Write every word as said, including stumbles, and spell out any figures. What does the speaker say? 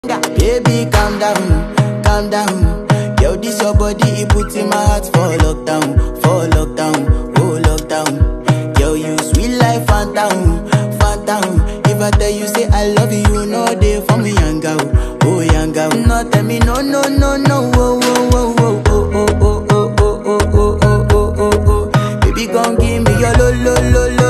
Baby, calm down, calm down. Yo, this your body, it puts in my heart for lockdown, for lockdown, oh lockdown. Yo, you sweet life, phantom, phantom. If I tell you say I love you, you know they for me, young girl, oh young girl. No, tell me no, no, no, no, oh, oh, oh, oh, oh, oh, oh, oh, oh, oh, oh, oh, oh, oh. Baby, gon' give me your lo, lo, lo, lo.